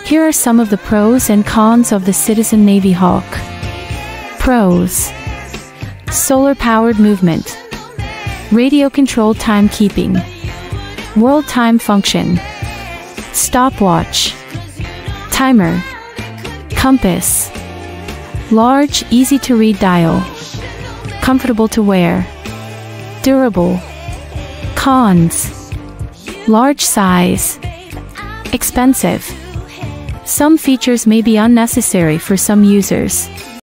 Here are some of the pros and cons of the Citizen Navihawk. Pros: solar-powered movement, radio-controlled timekeeping, world time function, stopwatch, timer, compass, large, easy-to-read dial, comfortable to wear, durable. Cons: large size, expensive. Some features may be unnecessary for some users.